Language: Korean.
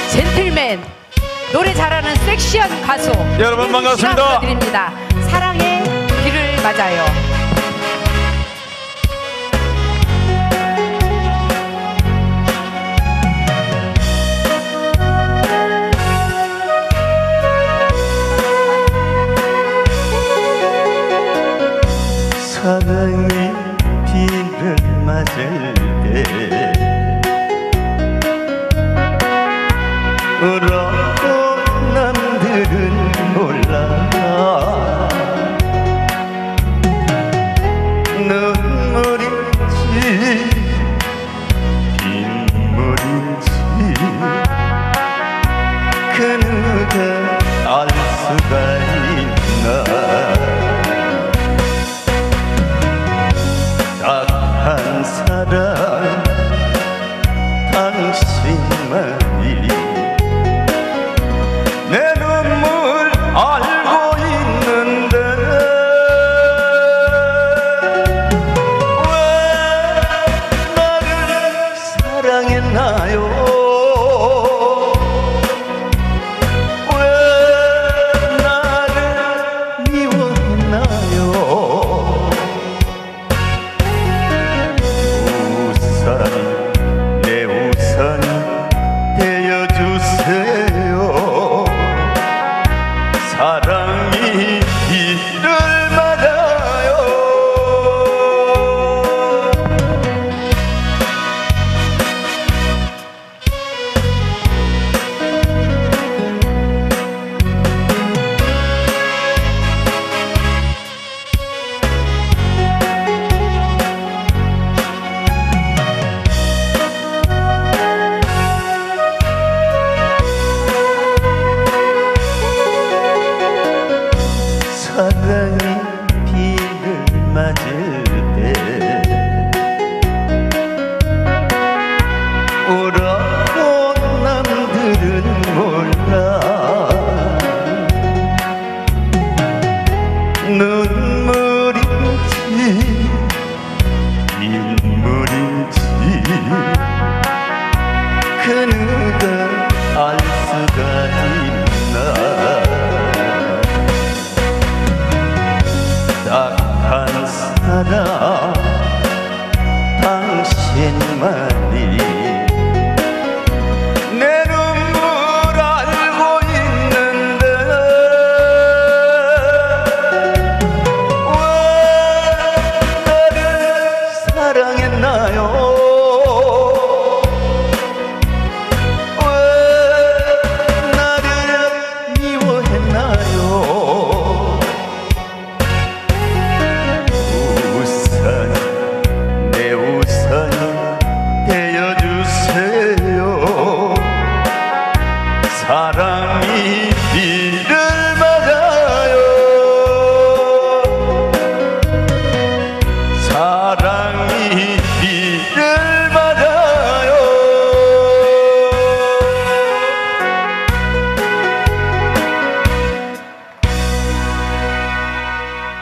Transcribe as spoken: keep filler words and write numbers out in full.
젠틀맨, 노래 잘하는 섹시한 가수 여러분 반갑습니다. 드립니다. 사랑의 비를 맞아요. 사랑의 비를 맞을 때 울어도 남들은 몰라 눈물인지 빗물인지 그 누가 알 수가 있나. 한 사람 당신만이 내 눈물 알고 있는데 왜 나를 사랑했나요? 왜 나를 미워했나요? 내 우산 대어주세요. 사랑이 비를 맞아요. 사랑이 비를 맞을 때 울어도 남들은 몰라 눈물인지 빗물인지 그 누가 알 수가 있나. 딱 한 사람 당신만이 내 눈물 알고 있는데 왜 나를 사랑했나요? 왜 나를 미워했나요? 내 우산 대어주세요. 사랑이